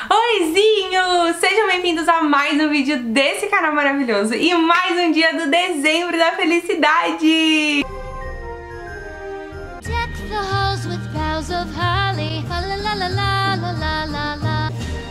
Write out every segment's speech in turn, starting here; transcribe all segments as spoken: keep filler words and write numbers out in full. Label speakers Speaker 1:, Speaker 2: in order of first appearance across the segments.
Speaker 1: Oizinho! Sejam bem-vindos a mais um vídeo desse canal maravilhoso e mais um dia do dezembro da felicidade!
Speaker 2: Deck the halls with boughs of holly, la la la la la la la la.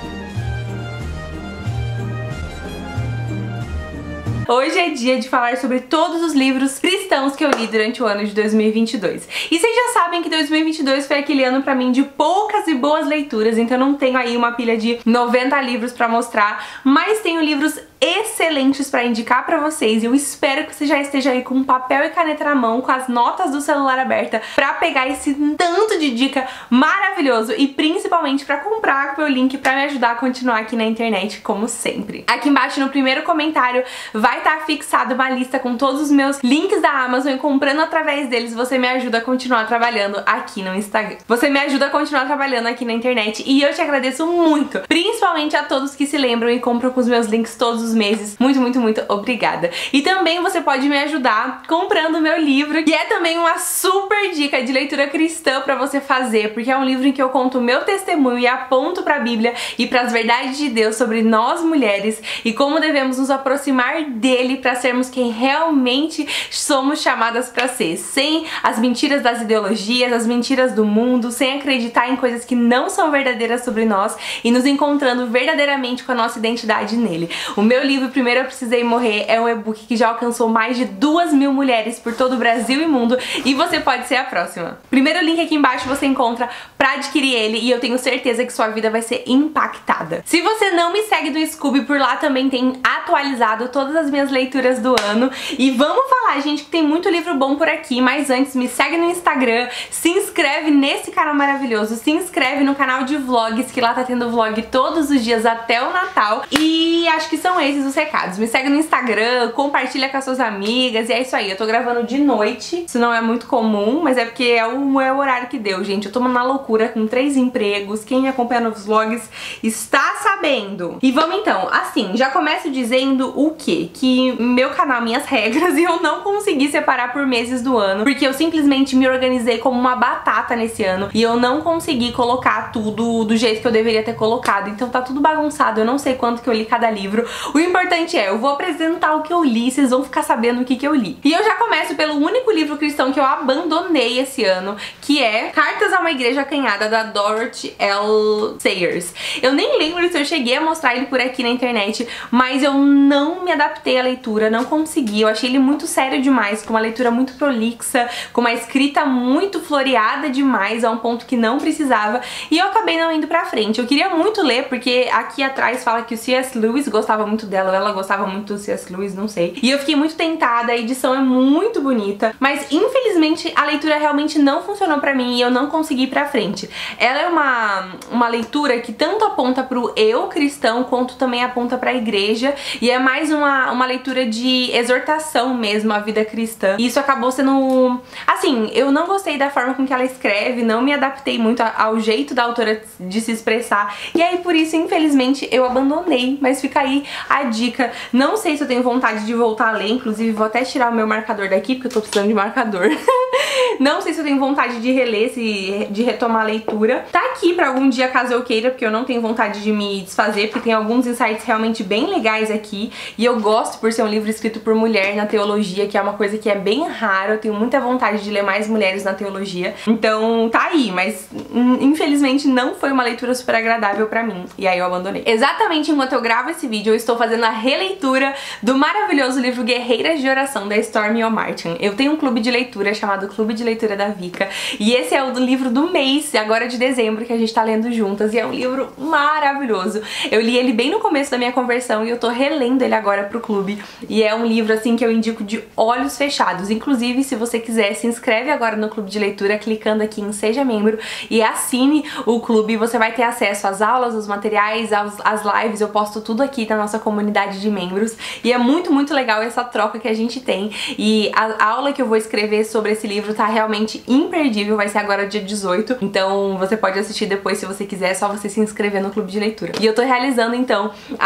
Speaker 1: Hoje é dia de falar sobre todos os livros cristãos que eu li durante o ano de dois mil e vinte e dois. E vocês já sabem que dois mil e vinte e dois foi aquele ano pra mim de poucas e boas leituras, então eu não tenho aí uma pilha de noventa livros pra mostrar, mas tenho livros excelentes pra indicar pra vocês e eu espero que você já esteja aí com papel e caneta na mão, com as notas do celular aberta pra pegar esse tanto de dica maravilhoso e principalmente pra comprar com o meu link pra me ajudar a continuar aqui na internet como sempre. Aqui embaixo no primeiro comentário vai estar fixado uma lista com todos os meus links da Amazon e comprando através deles você me ajuda a continuar trabalhando aqui no Instagram. Você me ajuda a continuar trabalhando aqui na internet e eu te agradeço muito, principalmente a todos que se lembram e compram com os meus links todos os meses. Muito, muito, muito obrigada. E também você pode me ajudar comprando o meu livro, que é também uma super dica de leitura cristã pra você fazer, porque é um livro em que eu conto o meu testemunho e aponto pra Bíblia e pras verdades de Deus sobre nós mulheres e como devemos nos aproximar dele pra sermos quem realmente somos chamadas pra ser, sem as mentiras das ideologias, as mentiras do mundo, sem acreditar em coisas que não são verdadeiras sobre nós e nos encontrando verdadeiramente com a nossa identidade nele. O meu livro Primeiro Eu Precisei Morrer é um e-book que já alcançou mais de duas mil mulheres por todo o Brasil e mundo e você pode ser a próxima. Primeiro link aqui embaixo você encontra pra adquirir ele e eu tenho certeza que sua vida vai ser impactada. Se você não me segue do Scooby, por lá também tem atualizado todas as minhas leituras do ano e vamos falar, gente, que tem muito livro bom por aqui, mas antes me segue no Instagram, se inscreve nesse canal maravilhoso, se inscreve no canal de vlogs, que lá tá tendo vlog todos os dias até o Natal e acho que são esses os recados. Me segue no Instagram, compartilha com as suas amigas e é isso aí. Eu tô gravando de noite, isso não é muito comum, mas é porque é o, é o horário que deu, gente. Eu tô na loucura com três empregos, quem me acompanha nos vlogs está sabendo. E vamos então, assim, já começo dizendo o quê? Que meu canal, minhas regras, e eu não consegui separar por meses do ano, porque eu simplesmente me organizei como uma batata nesse ano e eu não consegui colocar tudo do jeito que eu deveria ter colocado, então tá tudo bagunçado, eu não sei quanto que eu li cada livro. O importante é, eu vou apresentar o que eu li, vocês vão ficar sabendo o que que eu li. E eu já começo pelo único livro cristão que eu abandonei esse ano, que é Cartas a uma Igreja Acanhada, da Dorothy L. Sayers. Eu nem lembro se eu cheguei a mostrar ele por aqui na internet, mas eu não me adaptei à leitura, não consegui. Eu achei ele muito sério demais, com uma leitura muito prolixa, com uma escrita muito floreada demais, a um ponto que não precisava, e eu acabei não indo pra frente. Eu queria muito ler, porque aqui atrás fala que o C S Lewis gostava muito dela, ou ela gostava muito do C S Lewis, não sei. E eu fiquei muito tentada, a edição é muito bonita, mas infelizmente a leitura realmente não funcionou pra mim e eu não consegui ir pra frente. Ela é uma, uma leitura que tanto aponta pro eu cristão, quanto também aponta pra igreja, e é mais uma, uma leitura de exortação mesmo à vida cristã. E isso acabou sendo... Assim, eu não gostei da forma com que ela escreve, não me adaptei muito ao jeito da autora de se expressar, e aí por isso, infelizmente, eu abandonei, mas fica aí a dica. Não sei se eu tenho vontade de voltar a ler, inclusive vou até tirar o meu marcador daqui, porque eu tô precisando de marcador. Não sei se eu tenho vontade de reler, se, de retomar a leitura. Tá aqui pra algum dia, caso eu queira, porque eu não tenho vontade de me desfazer, porque tem alguns insights realmente bem legais aqui, e eu gosto por ser um livro escrito por mulher na teologia, que é uma coisa que é bem raro. Eu tenho muita vontade de ler mais mulheres na teologia, então tá aí, mas infelizmente não foi uma leitura super agradável pra mim, e aí eu abandonei. Exatamente enquanto eu gravo esse vídeo, eu estou fazendo a releitura do maravilhoso livro Guerreiras de Oração, da Stormie Omartian. Eu tenho um clube de leitura chamado Clube de Leitura da Vika, e esse é o livro do mês, agora de dezembro, que a gente tá lendo juntas, e é um livro maravilhoso. Eu li ele bem no começo da minha conversão e eu tô relendo ele agora pro clube, e é um livro assim que eu indico de olhos fechados. Inclusive, se você quiser, se inscreve agora no clube de leitura clicando aqui em Seja Membro e assine o clube. Você vai ter acesso às aulas, aos materiais, às, às lives. Eu posto tudo aqui na nossa comunidade comunidade de membros, e é muito, muito legal essa troca que a gente tem. E a aula que eu vou escrever sobre esse livro tá realmente imperdível, vai ser agora dia dezoito, então você pode assistir depois se você quiser, é só você se inscrever no clube de leitura. E eu tô realizando então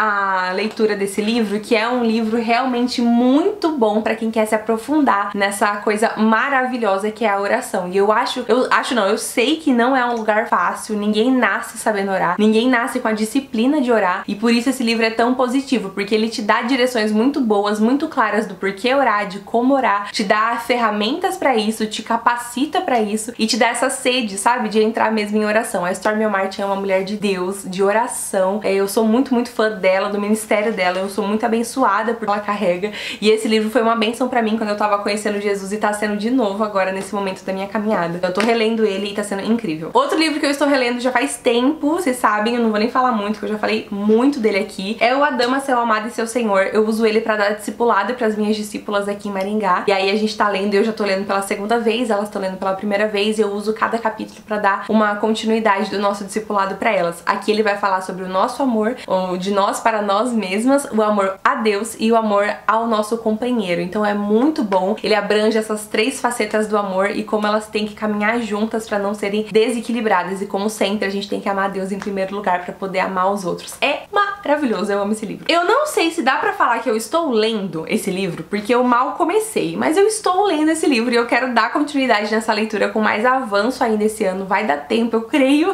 Speaker 1: a leitura desse livro, que é um livro realmente muito bom pra quem quer se aprofundar nessa coisa maravilhosa que é a oração. E eu acho, eu acho não, eu sei que não é um lugar fácil, ninguém nasce sabendo orar, ninguém nasce com a disciplina de orar, e por isso esse livro é tão positivo, porque ele te dá direções muito boas, muito claras do porquê orar, de como orar, te dá ferramentas pra isso, te capacita pra isso e te dá essa sede, sabe, de entrar mesmo em oração. A Stormie Martin é uma mulher de Deus, de oração, eu sou muito, muito fã dela, do ministério dela, eu sou muito abençoada por ela carrega, e esse livro foi uma bênção pra mim quando eu tava conhecendo Jesus e tá sendo de novo agora nesse momento da minha caminhada. Eu tô relendo ele e tá sendo incrível. Outro livro que eu estou relendo já faz tempo, vocês sabem, eu não vou nem falar muito, porque eu já falei muito dele aqui, é o A Dama, Seu Amado e Seu Senhor. Eu uso ele pra dar discipulado pras minhas discípulas aqui em Maringá, e aí a gente tá lendo, eu já tô lendo pela segunda vez, elas estão lendo pela primeira vez, e eu uso cada capítulo pra dar uma continuidade do nosso discipulado pra elas. Aqui ele vai falar sobre o nosso amor, de nós para nós mesmas, o amor a Deus e o amor ao nosso companheiro. Então é muito bom, ele abrange essas três facetas do amor e como elas têm que caminhar juntas pra não serem desequilibradas, e como sempre a gente tem que amar Deus em primeiro lugar pra poder amar os outros. É maravilhoso, eu amo esse livro. Eu não sei se dá pra falar que eu estou lendo esse livro, porque eu mal comecei, mas eu estou lendo esse livro e eu quero dar continuidade nessa leitura com mais avanço ainda esse ano, vai dar tempo, eu creio.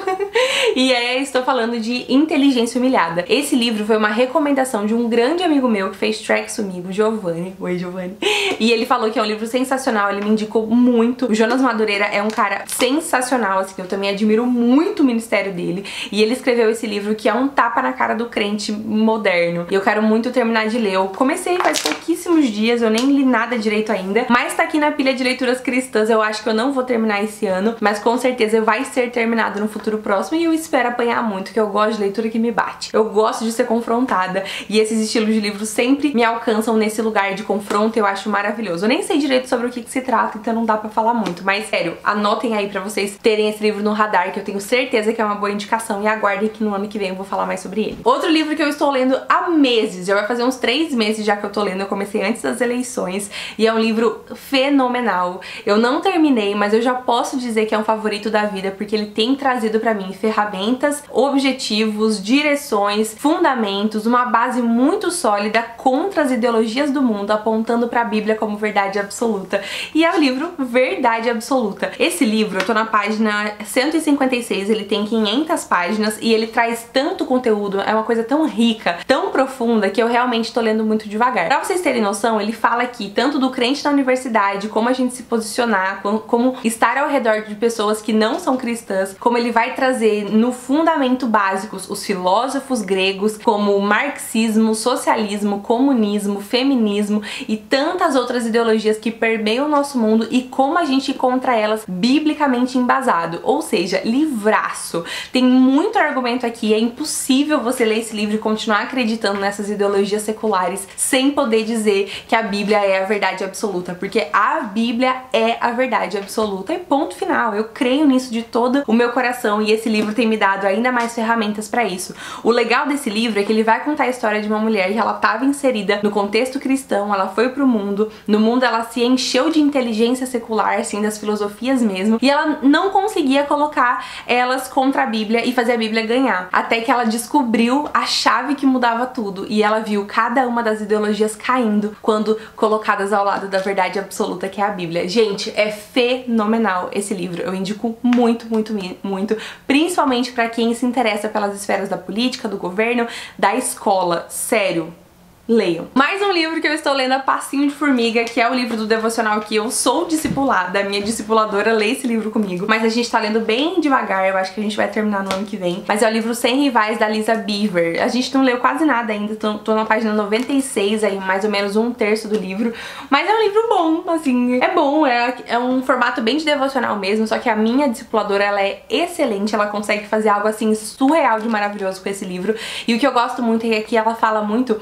Speaker 1: E é, estou falando de Inteligência Humilhada. Esse livro foi uma recomendação de um grande amigo meu que fez tracks comigo, Giovanni. Oi, Giovanni. E ele falou que é um livro sensacional, ele me indicou muito. O Jonas Madureira é um cara sensacional, assim, eu também admiro muito o ministério dele. E ele escreveu esse livro que é um tapa na cara do crente moderno. E eu quero muito terminar de ler. Eu comecei faz pouquíssimos dias, eu nem li nada direito ainda, mas tá aqui na pilha de leituras cristãs. Eu acho que eu não vou terminar esse ano, mas com certeza vai ser terminado no futuro próximo, e eu espero apanhar muito, que eu gosto de leitura que me bate. Eu gosto de ser confrontada, e esses estilos de livros sempre me alcançam nesse lugar de confronto, eu acho maravilhoso. Eu nem sei direito sobre o que, que se trata, então não dá pra falar muito, mas sério, anotem aí pra vocês terem esse livro no radar, que eu tenho certeza que é uma boa indicação, e aguardem que no ano que vem eu vou falar mais sobre ele. Outro livro que eu estou lendo há meses, já vai fazer uns três meses já que eu tô lendo, eu comecei antes das eleições, e é um livro fenomenal. Eu não terminei, mas eu já posso dizer que é um favorito da vida, porque ele tem trazido pra mim ferramentas, objetivos, direções, fundamentos, uma base muito sólida contra as ideologias do mundo, apontando pra Bíblia como verdade absoluta. E é o livro Verdade Absoluta. Esse livro, eu tô na página cento e cinquenta e seis, ele tem quinhentas páginas e ele traz tanto conteúdo, é uma coisa tão rica, tão profunda, que eu realmente tô lendo muito devagar. Pra vocês terem noção, ele fala aqui tanto do crente na universidade, como a gente se posicionar, como, como estar ao redor de pessoas que não são cristãs, como ele vai trazer no fundamento básicos os filósofos gregos, como marxismo, socialismo, comunismo, feminismo e tantas outras ideologias que permeiam o nosso mundo, e como a gente encontra elas biblicamente embasado, ou seja, livraço. Tem muito argumento aqui, é impossível você ler esse livro e continuar acreditando nessas ideologias seculares sem poder dizer que a Bíblia é a verdade absoluta, porque a Bíblia é a verdade absoluta e ponto final. Eu creio nisso de todo o meu coração, e esse livro tem me dado ainda mais ferramentas pra isso. O legal desse livro é que ele vai contar a história de uma mulher que ela estava inserida no contexto cristão, ela foi pro mundo, no mundo ela se encheu de inteligência secular, assim, das filosofias mesmo, e ela não conseguia colocar elas contra a Bíblia e fazer a Bíblia ganhar, até que ela descobriu a chave que mudava tudo, e ela viu cada uma das ideologias caindo quando colocadas ao lado da verdade absoluta, que é a Bíblia. Gente, é fenomenal esse livro, eu indico muito, muito, muito, principalmente pra quem se interessa pelas esferas da política, do governo, da escola. Sério, leiam. Mais um livro que eu estou lendo a passinho de formiga, que é o livro do devocional que eu sou discipulada, a minha discipuladora lê esse livro comigo, mas a gente tá lendo bem devagar, eu acho que a gente vai terminar no ano que vem, mas é o livro Sem Rivais, da Lisa Beaver. A gente não leu quase nada ainda, tô, tô na página noventa e seis, aí mais ou menos um terço do livro, mas é um livro bom, assim, é bom, é, é um formato bem de devocional mesmo, só que a minha discipuladora, ela é excelente, ela consegue fazer algo assim surreal de maravilhoso com esse livro, e o que eu gosto muito é que ela fala muito sobre a identidade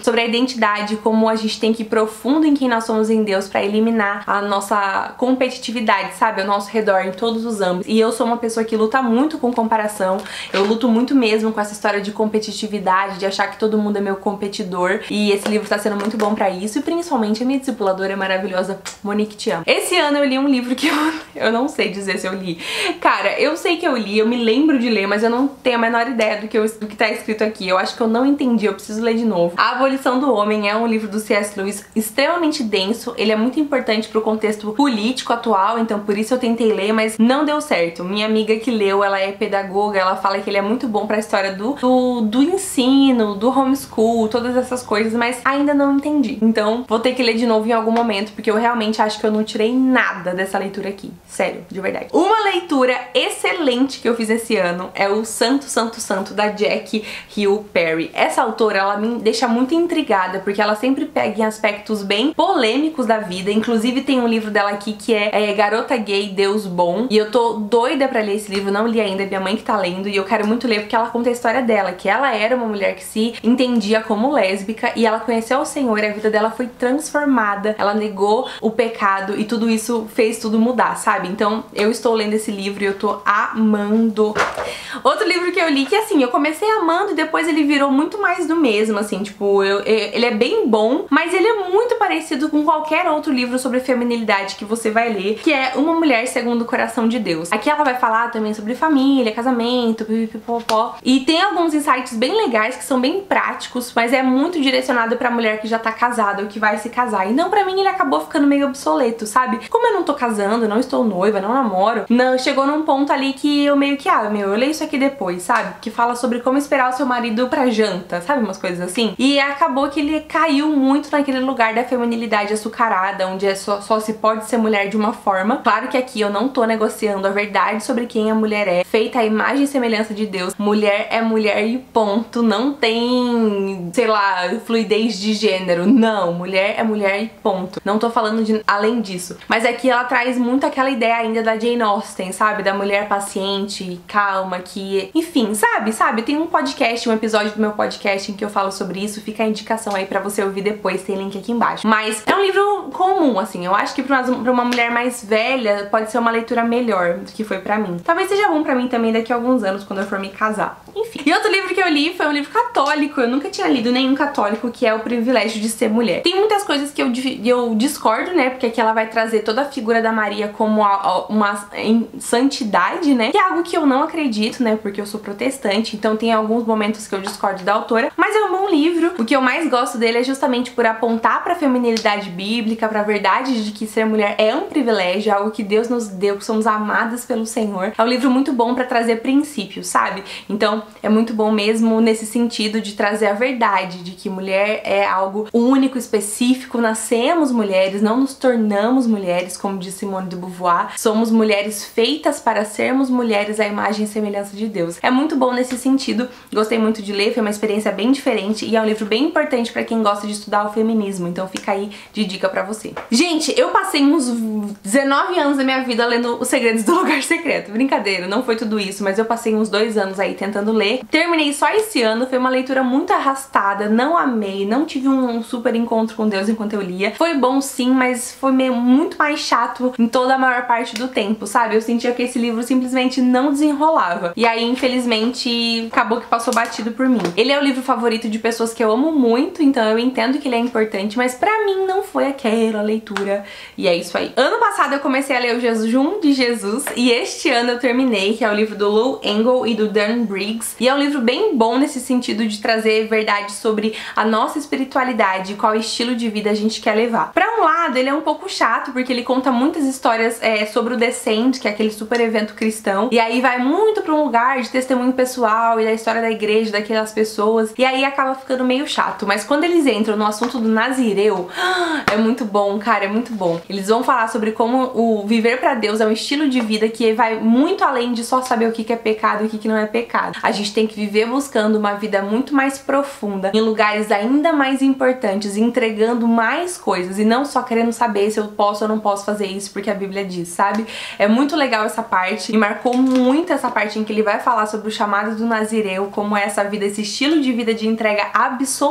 Speaker 1: identidade, como a gente tem que ir profundo em quem nós somos em Deus pra eliminar a nossa competitividade, sabe, ao nosso redor, em todos os âmbitos. E eu sou uma pessoa que luta muito com comparação, eu luto muito mesmo com essa história de competitividade, de achar que todo mundo é meu competidor, e esse livro tá sendo muito bom pra isso, e principalmente a minha discipuladora maravilhosa, Monique, te amo. Esse ano eu li um livro que eu, eu não sei dizer se eu li. Cara, eu sei que eu li, eu me lembro de ler, mas eu não tenho a menor ideia do que, eu, do que tá escrito aqui. Eu acho que eu não entendi, eu preciso ler de novo. A Abolição do Homem é um livro do C S Lewis extremamente denso, ele é muito importante pro contexto político atual, então por isso eu tentei ler, mas não deu certo. Minha amiga que leu, ela é pedagoga, ela fala que ele é muito bom pra história do, do, do ensino, do homeschool, todas essas coisas, mas ainda não entendi. Então vou ter que ler de novo em algum momento, porque eu realmente acho que eu não tirei nada dessa leitura aqui. Sério, de verdade. Uma leitura excelente que eu fiz esse ano é o Santo, Santo, Santo, da Jackie Hill Perry. Essa autora, ela me deixa muito intrigada, porque ela sempre pega em aspectos bem polêmicos da vida. Inclusive tem um livro dela aqui que é, é Garota Gay, Deus Bom, e eu tô doida pra ler esse livro, não li ainda, é minha mãe que tá lendo, e eu quero muito ler porque ela conta a história dela, que ela era uma mulher que se entendia como lésbica, e ela conheceu o Senhor, e a vida dela foi transformada, ela negou o pecado, e tudo isso fez tudo mudar, sabe? Então eu estou lendo esse livro e eu tô amando. Outro livro que eu li que, assim, eu comecei amando e depois ele virou muito mais do mesmo, assim, tipo, eu, eu, ele é bem bom, mas ele é muito parecido com qualquer outro livro sobre feminilidade que você vai ler, que é Uma Mulher Segundo o Coração de Deus. Aqui ela vai falar também sobre família, casamento, pipipipopó, e tem alguns insights bem legais que são bem práticos, mas é muito direcionado pra mulher que já tá casada ou que vai se casar. E não, pra mim ele acabou ficando meio obsoleto, sabe? Como eu não tô casando, não estou noiva, não namoro, não, chegou num ponto ali que eu meio que, ah, meu, eu leio isso aqui depois, sabe? Que fala sobre como esperar o seu marido pra janta, sabe? Umas coisas assim. E acabou que ele caiu muito naquele lugar da feminilidade açucarada, onde é só, só se pode ser mulher de uma forma. Claro que aqui eu não tô negociando a verdade sobre quem a mulher é, feita a imagem e semelhança de Deus. Mulher é mulher e ponto. Não tem, sei lá, fluidez de gênero. Não, mulher é mulher e ponto. Não tô falando de além disso. Mas aqui ela traz muito aquela ideia ainda da Jane Austen, sabe? Da mulher paciente, calma, que... Enfim, sabe? Sabe? Tem um podcast, um episódio do meu podcast em que eu falo sobre isso. Fica a indicação aí pra você ouvir depois, tem link aqui embaixo. Mas é um livro comum, assim. Eu acho que pra uma, pra uma mulher mais velha pode ser uma leitura melhor do que foi pra mim. Talvez seja bom pra mim também daqui a alguns anos, quando eu for me casar. Enfim. E outro livro que eu li foi um livro católico. Eu nunca tinha lido nenhum católico, que é O Privilégio de Ser Mulher. Tem muitas coisas que eu, eu discordo, né? Porque aqui ela vai trazer toda a figura da Maria como a, a, uma em santidade, né? Que é algo que eu não acredito, né? Porque eu sou protestante, então tem alguns momentos que eu discordo da autora. Mas é um bom livro. O que eu mais gosto dele é justamente por apontar pra feminilidade bíblica, pra verdade de que ser mulher é um privilégio, algo que Deus nos deu, que somos amadas pelo Senhor. É um livro muito bom pra trazer princípios, sabe? Então é muito bom mesmo nesse sentido de trazer a verdade de que mulher é algo único, específico, nascemos mulheres, não nos tornamos mulheres, como diz Simone de Beauvoir, somos mulheres feitas para sermos mulheres à imagem e semelhança de Deus. É muito bom nesse sentido, gostei muito de ler, foi uma experiência bem diferente e é um livro bem importante pra quem gosta de estudar o feminismo, então fica aí de dica pra você. Gente, eu passei uns dezenove anos da minha vida lendo Os Segredos do Lugar Secreto. Brincadeira, não foi tudo isso, mas eu passei uns dois anos aí tentando ler. Terminei só esse ano, foi uma leitura muito arrastada, não amei, não tive um super encontro com Deus enquanto eu lia. Foi bom sim, mas foi meio, muito mais chato em toda a maior parte do tempo, sabe? Eu sentia que esse livro simplesmente não desenrolava. E aí, infelizmente, acabou que passou batido por mim. Ele é o livro favorito de pessoas que eu amo muito, então eu entendo que ele é importante, mas pra mim não foi aquela leitura. E é isso aí. Ano passado eu comecei a ler o Jejum de Jesus e este ano eu terminei, que é o livro do Lou Engle e do Dan Briggs. E é um livro bem bom nesse sentido de trazer verdade sobre a nossa espiritualidade e qual estilo de vida a gente quer levar. Pra um lado, ele é um pouco chato, porque ele conta muitas histórias é, sobre o Descent, que é aquele super evento cristão, e aí vai muito pra um lugar de testemunho pessoal e da história da igreja, daquelas pessoas, e aí acaba ficando meio chato. Mas quando eles entram no assunto do Nazireu, é muito bom, cara, é muito bom. Eles vão falar sobre como o viver pra Deus é um estilo de vida que vai muito além de só saber o que é pecado e o que não é pecado. A gente tem que viver buscando uma vida muito mais profunda, em lugares ainda mais importantes, entregando mais coisas e não só querendo saber se eu posso ou não posso fazer isso porque a Bíblia diz, sabe? É muito legal essa parte, me marcou muito essa parte em que ele vai falar sobre o chamado do Nazireu, como é essa vida, esse estilo de vida de entrega absoluto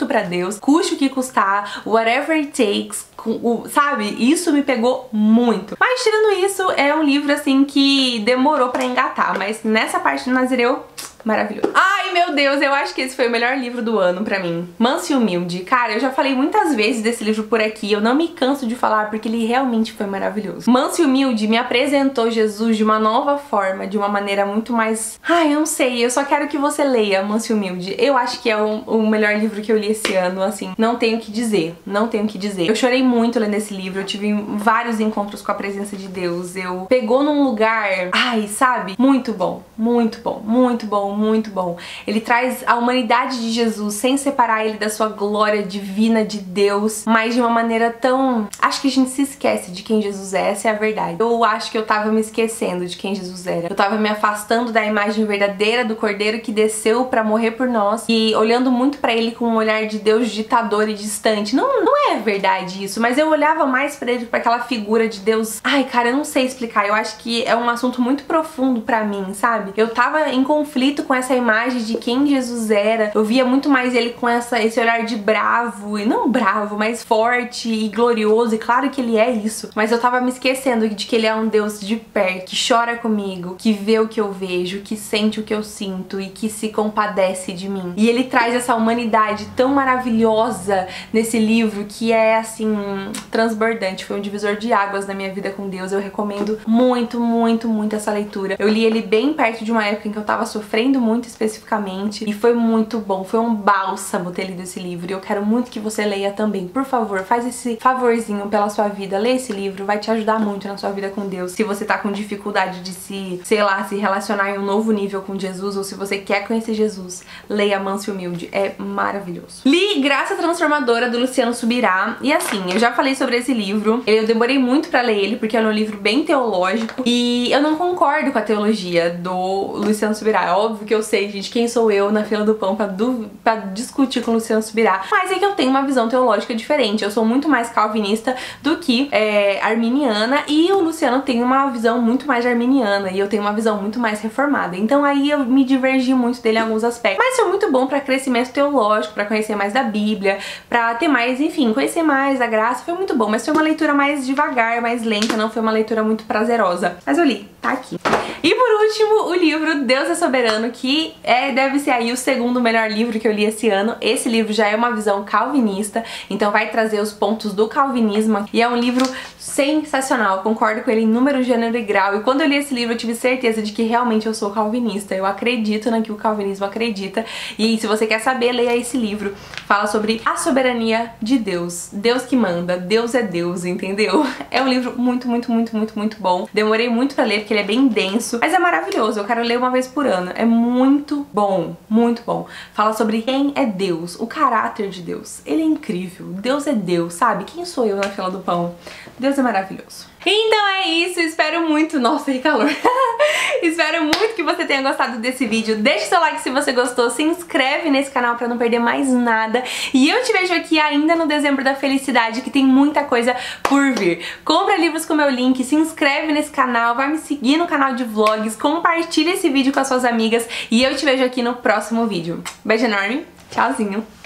Speaker 1: pra Deus, custe o que custar, whatever it takes, o, sabe? Isso me pegou muito. Mas tirando isso, é um livro assim que demorou pra engatar, mas nessa parte do Nazireu, maravilhoso. Ai, meu Deus, eu acho que esse foi o melhor livro do ano pra mim. Manso e Humilde. Cara, eu já falei muitas vezes desse livro por aqui, eu não me canso de falar porque ele realmente foi maravilhoso. Manso e Humilde me apresentou Jesus de uma nova forma, de uma maneira muito mais... Ai, eu não sei, eu só quero que você leia Manso e Humilde. Eu acho que é o, o melhor livro que eu li esse ano, assim, não tenho o que dizer, não tenho o que dizer. Eu chorei muito lendo esse livro, eu tive vários encontros com a presença de Deus, eu pegou num lugar, ai, sabe? Muito bom, muito bom, muito bom, muito bom. Ele traz a humanidade de Jesus sem separar ele da sua glória divina de Deus, mas de uma maneira tão... Acho que a gente se esquece de quem Jesus é, essa é a verdade. Eu acho que eu tava me esquecendo de quem Jesus era. Eu tava me afastando da imagem verdadeira do Cordeiro que desceu pra morrer por nós e olhando muito pra ele com um olhar de Deus ditador e distante. Não, não é verdade isso, mas eu olhava mais pra ele, pra aquela figura de Deus. Ai, cara, eu não sei explicar. Eu acho que é um assunto muito profundo pra mim, sabe? Eu tava em conflito com essa imagem de quem Jesus era. Eu via muito mais ele com essa, esse olhar de bravo, e não bravo, mas forte e glorioso, e claro que ele é isso, mas eu tava me esquecendo de que ele é um Deus de perto, que chora comigo, que vê o que eu vejo, que sente o que eu sinto e que se compadece de mim. E ele traz essa humanidade tão maravilhosa nesse livro que é assim, transbordante. Foi um divisor de águas na minha vida com Deus. Eu recomendo muito, muito, muito essa leitura. Eu li ele bem perto de uma época em que eu tava sofrendo muito especificamente e foi muito bom, foi um bálsamo ter lido esse livro e eu quero muito que você leia também. Por favor, faz esse favorzinho pela sua vida, lê esse livro, vai te ajudar muito na sua vida com Deus. Se você tá com dificuldade de se, sei lá, se relacionar em um novo nível com Jesus, ou se você quer conhecer Jesus, leia Manso e Humilde, é maravilhoso. Li Graça Transformadora, do Luciano Subirá, e assim, eu já falei sobre esse livro, eu demorei muito pra ler ele, porque é um livro bem teológico, e eu não concordo com a teologia do Luciano Subirá. É óbvio que eu sei, gente, quem sou eu na fila do pão pra, du pra discutir com o Luciano Subirá, mas é que eu tenho uma visão teológica diferente. Eu sou muito mais calvinista do que é, arminiana, e o Luciano tem uma visão muito mais arminiana, e eu tenho uma visão muito mais reformada. Então aí eu me divergi muito dele em alguns aspectos, mas foi muito bom pra crescimento teológico, pra conhecer mais da Bíblia, pra ter mais, enfim, conhecer mais a graça. Foi muito bom, mas foi uma leitura mais devagar, mais lenta, não foi uma leitura muito prazerosa. Mas eu li, tá aqui. E por último, o livro Deus é Soberano, que é, deve ser aí o segundo melhor livro que eu li esse ano. Esse livro já é uma visão calvinista, então vai trazer os pontos do calvinismo, e é um livro sensacional, concordo com ele em número, gênero e grau, e quando eu li esse livro eu tive certeza de que realmente eu sou calvinista, eu acredito no que o calvinismo acredita, e se você quer saber, leia esse livro. Fala sobre a soberania de Deus, Deus que manda, Deus é Deus, entendeu? É um livro muito, muito, muito, muito, muito bom. Demorei muito pra ler porque ele é bem denso, mas é maravilhoso, eu quero ler uma vez por ano, é muito bom, muito bom. Fala sobre quem é Deus, o caráter de Deus, ele é incrível, Deus é Deus, sabe? Quem sou eu na fila do pão? Deus é maravilhoso. Então é isso, espero muito... Nossa, que calor! Espero muito que você tenha gostado desse vídeo. Deixe seu like se você gostou, se inscreve nesse canal pra não perder mais nada. E eu te vejo aqui ainda no Dezembro da Felicidade, que tem muita coisa por vir. Compra livros com meu link, se inscreve nesse canal, vai me seguir no canal de vlogs, compartilha esse vídeo com as suas amigas e eu te vejo aqui no próximo vídeo. Beijo enorme, tchauzinho!